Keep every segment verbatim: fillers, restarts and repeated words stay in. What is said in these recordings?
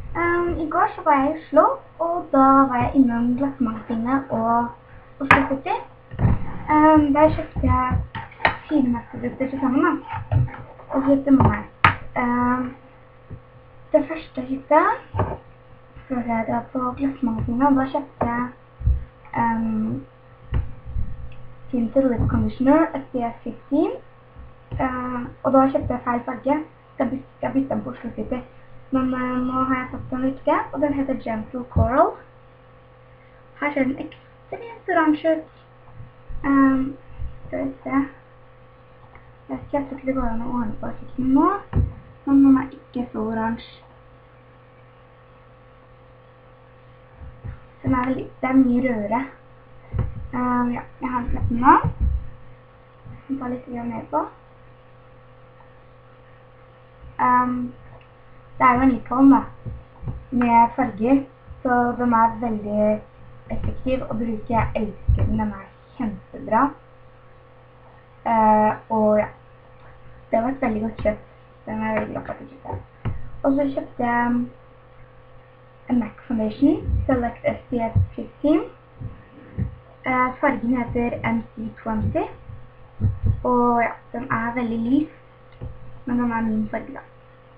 Um, I går så var jeg i Oslo, og da var jeg innom Glassmagasinet og Oslo City. Um, der kjøpte jeg fire Mac-produkter til sammen da, og kjøpte med meg. Um, det første jeg kjøpte, før jeg da på Glassmagasinet, og da kjøpte jeg um, Tinted Lip Conditioner S P F femten, uh, og da kjøpte jeg feil farge, så jeg, byt, jeg bytte den på Oslo City. Men uh, nå har jeg tatt den lykke, og den heter Gentle Coral. Her ser den ekstremt oransje ut. Um, skal vi se. Jeg tror ikke det går an å ordne på artikkelen nå, men den er ikke så oransje. Den er veldig, det er mye rødere. Um, ja, jeg har den nå. Jeg tar litt mer på. Um, Det er jo en ikon da, med farger, så den er veldig effektiv å bruke. Jeg elsker den, den er kjempebra. Uh, og ja, det var et veldig godt kjøpt. Den er jeg veldig glad for at jeg kjøpte. Og så kjøpte jeg en MAC Foundation, Select S P F femten. Uh, fargen heter M C twenty, og ja, den er veldig lys, men den er min farge da.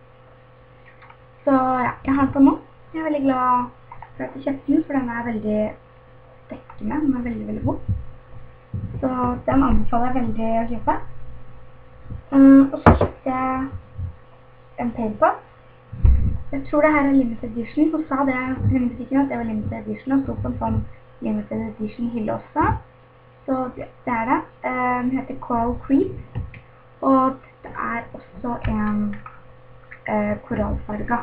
Så ja, jeg har den på nå. Jeg er veldig glad for at jeg kjøpte den, for den er veldig dekkende. Den er veldig, veldig god. Så den anbefaler jeg veldig å kjøpe. Um, og så kjøpte jeg en paint pot. Jeg tror det her er limited edition. Hun sa det i butikken at det var limited edition, og stod på en sånn limited edition hylle også. Så det er det. Um, den heter Coral Creep, og dette er også en Uh, korallfarga.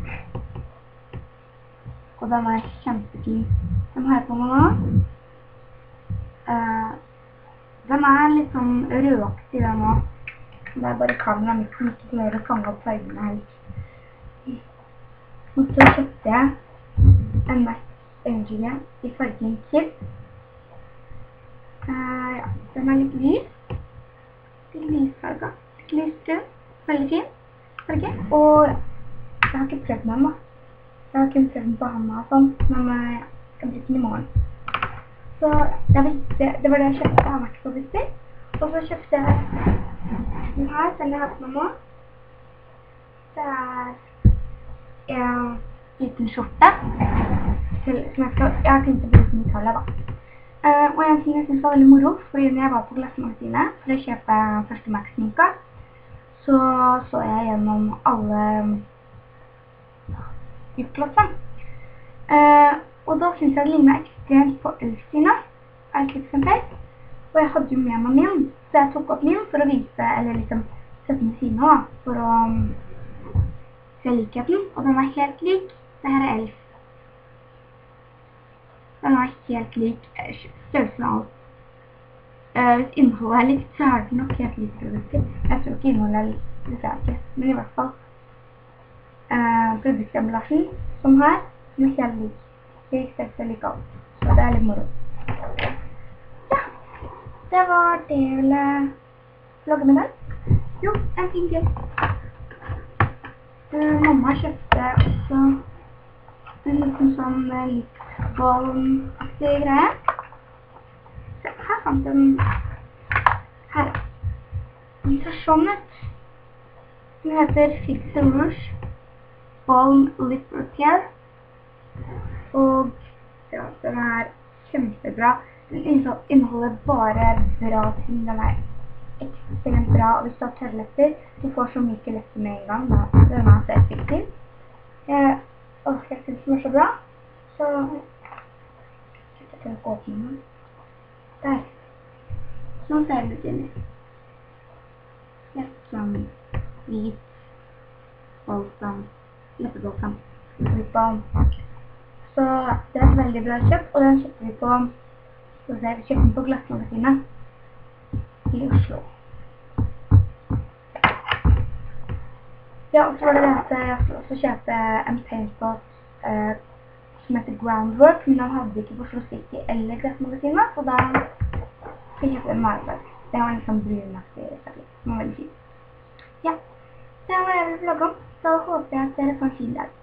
Og den er kjempefin. Den har jeg på meg nå. Uh, den er litt sånn rødaktig den nå. Det er bare kameraet mitt som ikke klarer å fange opp fargene helt. Og så kjøpte jeg en MAC øyenskygge i fargen Kid. Uh, ja, den er litt lys. Litt lysfarga. Litt lysbrun. Veldig fin farge. Og jeg har ikke prøvd den da. Jeg har ikke prøvd den på handa og sånn, men jeg skal bruke den i morgen. Så jeg visste, det var det jeg kjøpte av MAC-produkter. Og så kjøpte jeg den her, den jeg har på meg nå. Det er en liten skjorte, som jeg skal, jeg har tenkt å bruke den i Italia da. Uh, og en ting jeg synes var veldig moro, fordi når jeg var på Glassmagasinet for å kjøpe første MAC-sminka, så så jeg gjennom alle utglassene. Uh, og da synes jeg det lignet ekstremt på Elsina, Iclipse and Paste. Og jeg hadde jo med meg min, så jeg tok opp min for å vise, eller liksom sette den siden da, for å um, se likheten. Og den er helt lik. Det her er Elf. Den er helt lik størrelsen av alt. Uh, hvis innholdet er likt, så er det nok helt likt produkter. Jeg tror ikke innholdet er likt, det ser jeg ikke. Men i hvert fall uh, produktemballasjen, som her, som er helt lik. Lik størrelse lik alt. Så det er litt moro. Ja, det var det jeg ville vlogge med den. Jo, en ting til. Uh, mamma kjøpte også en liten sånn uh, lipbalm-aktig greie. Her fant den her. Den ser sånn ut. Den heter Fix and Rouge Balm Lip Repair. Og ja, den er kjempebra. Den inneholder bare bra ting. Den er ekstremt bra. Og hvis du har tørre lepper, du får så myke lepper med en gang. Da. Den er så effektiv. Jeg, og jeg synes den er så bra. Så jeg skal åpne den. Der. Sånn ser det ut inni. Helt sånn hvit balsam, leppebalsam, lipbalm. Så det er et veldig bra kjøpt, og den kjøpte vi på, skal vi se, vi kjøpte den på Glassmagasinet i Oslo. Ja, og så var det det at jeg også kjøpte en paint pot eh, som heter Groundwork, men den hadde vi ikke på Oslo City eller Glassmagasinet, så da fikk jeg kjøpte en marefarge. Det var en sånn brunaktig farge. Den var veldig fin. Ja, det var det jeg ville vlogge om. Så håper jeg at dere får en fin dag.